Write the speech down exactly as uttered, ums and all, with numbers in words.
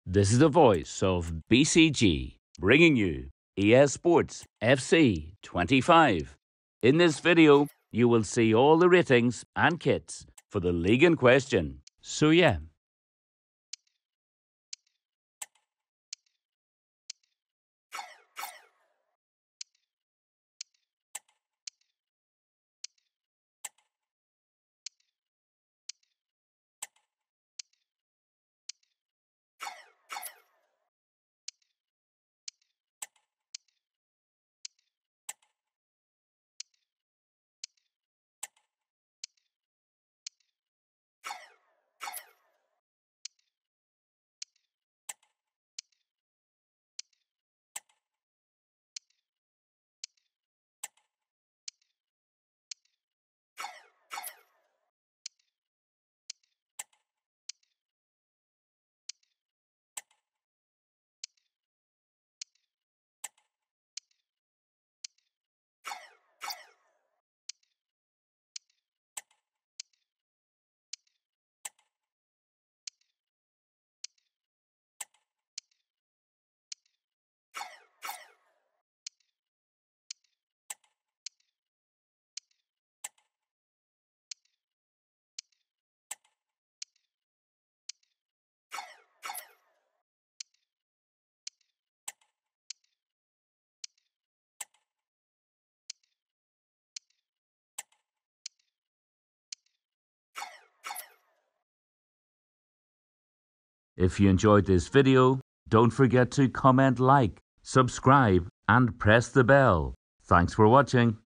This is the voice of B C G, bringing you E S Sports F C twenty-five. In this video, you will see all the ratings and kits for the league in question. So yeah. If you enjoyed this video, don't forget to comment, like, subscribe and press the bell. Thanks for watching.